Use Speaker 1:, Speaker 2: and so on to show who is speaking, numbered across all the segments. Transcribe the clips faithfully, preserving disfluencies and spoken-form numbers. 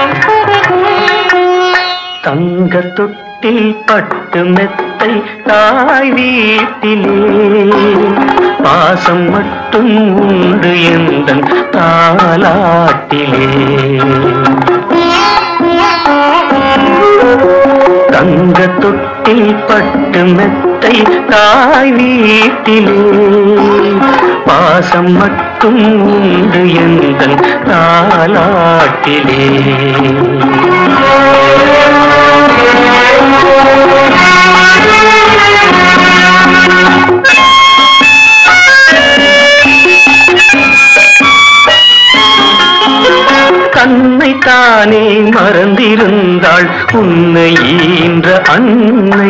Speaker 1: தங்க தொட்டில் பட்டு மெத்தை தாய் வீட்டிலே பாசம் மட்டும் உண்டு எந்தன் தாலாட்டிலே. தங்க தொட்டில் பட்டு மெத்தை தாய் வீட்டிலே பாசம் மட்டும் உண்டு எந்தன் தாலாட்டிலே. கண்ணை தானே மறந்திருந்தாள் உன்னை ஈன்ற அன்னை.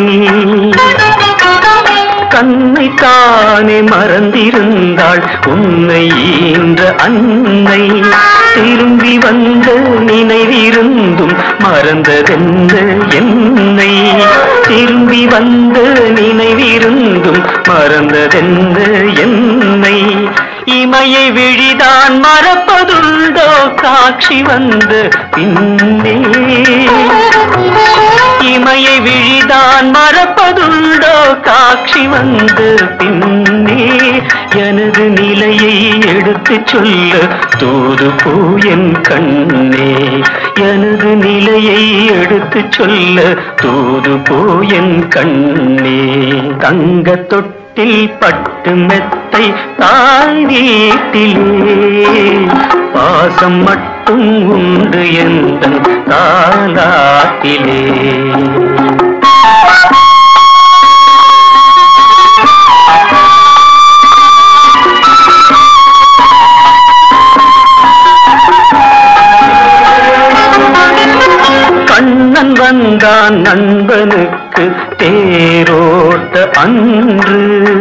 Speaker 1: கண்ணை தானே மறந்திருந்தாள் உன்னை ஈன்ற அன்னை. திரும்பி வந்த நினைவிருந்தும் மறந்ததென்ன என்னை. திரும்பி வந்த நினைவிருந்தும் மறந்ததென்ன என்னை. இமையை விழிதான் மறப்பதுண்டோ காட்சி வந்த பின்னே. இமையை விழிதான் மறப்பதுண்டோ காட்சி வந்த பின்னே. எனது நிலையை எடுத்து சொல்ல தூது போ என் கண்ணே. எனது நிலையை எடுத்து சொல்ல தூது போ என் கண்ணே. தங்க தொட்டில் பட்டு மெத்தை தாய் வீட்டிலே பாசம் மட்டும் உண்டு எந்தன் தாலாட்டிலே. கண்ணன் வந்தான் நண்பனுக்கு தேரோட்ட அன்று.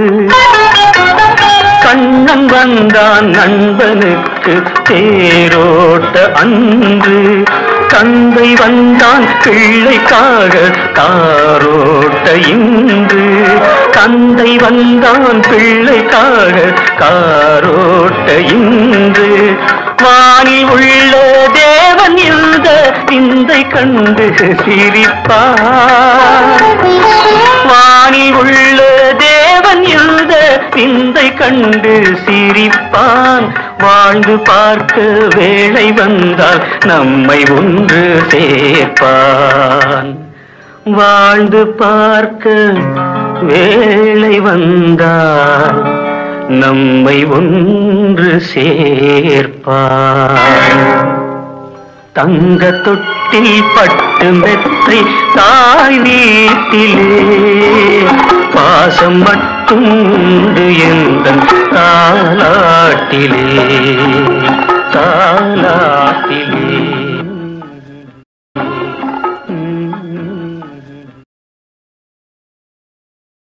Speaker 1: கண்ணன் வந்தான் நண்பனுக்கு தேரோட்ட அன்று. தந்தை வந்தான் பிள்ளைக்காக காரோட்ட இன்று. தந்தை வந்தான் பிள்ளைக்காக காரோட்ட இன்று. வானில் உள்ள தேவன் இந்த விந்தை கண்டு சிரிப்பார். வானில் உள்ள தேவன் இந்த விந்தை கண்டு சிரிப்பான். வாழ்ந்து பார்க்க வேளை வந்தால் நம்மை ஒன்று சேர்ப்பான். வாழ்ந்து பார்க்க வேளை வந்தால் நம்மை ஒன்று சேர்ப்பான். தங்க தொட்டில் பட்டு மெத்தை தாய் வீட்டிலே பாசம் மட்டும் உண்டு எந்தன் தாலாட்டிலே தாலாட்டிலே.